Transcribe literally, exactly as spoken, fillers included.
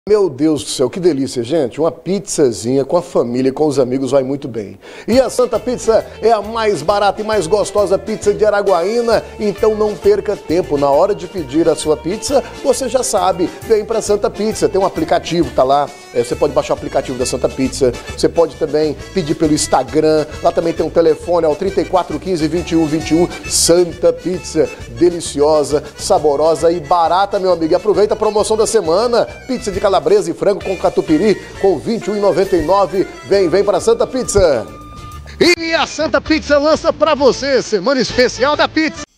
Meu Deus do céu, que delícia, gente. Uma pizzazinha com a família, com os amigos, vai muito bem. E a Santa Pizza é a mais barata e mais gostosa pizza de Araguaína, então não perca tempo. Na hora de pedir a sua pizza, você já sabe, vem pra Santa Pizza. Tem um aplicativo, tá lá, é, você pode baixar o aplicativo da Santa Pizza, você pode também pedir pelo Instagram, lá também tem um telefone, é o trinta e quatro, quinze, vinte e um, vinte e um. Santa Pizza, deliciosa, saborosa e barata, meu amigo. E aproveita a promoção da semana, pizza de calabresa e frango com catupiry com vinte e um reais e noventa e nove centavos. Vem, vem pra Santa Pizza. E a Santa Pizza lança pra você Semana Especial da Pizza.